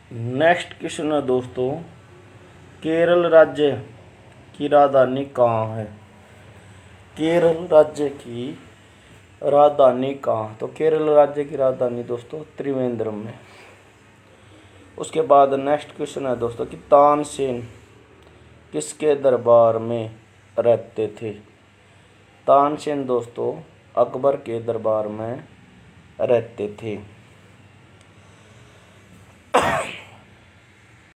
Next question है दोस्तों, केरल राज्य की राजधानी कहाँ है? केरल राज्य की राजधानी कहाँ? तो केरल राज्य की राजधानी दोस्तों त्रिवेंद्रम में। उसके बाद नेक्स्ट क्वेश्चन है दोस्तों कि तानसेन किसके दरबार में रहते थे? तानसेन दोस्तों अकबर के दरबार में रहते थे।